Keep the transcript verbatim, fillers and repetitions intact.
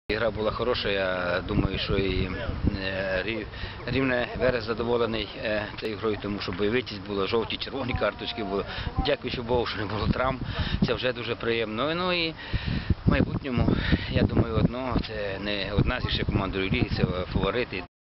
Гра була хороша, я думаю, що і Рівне Верес задоволений цією грою, тому що бойовитість була, жовті, червоні карточки були. Дякуючи Богу, що не було травм, це вже дуже приємно. Ну і в майбутньому, я думаю, одно, це не одна зі ще командою ліги, це фаворити.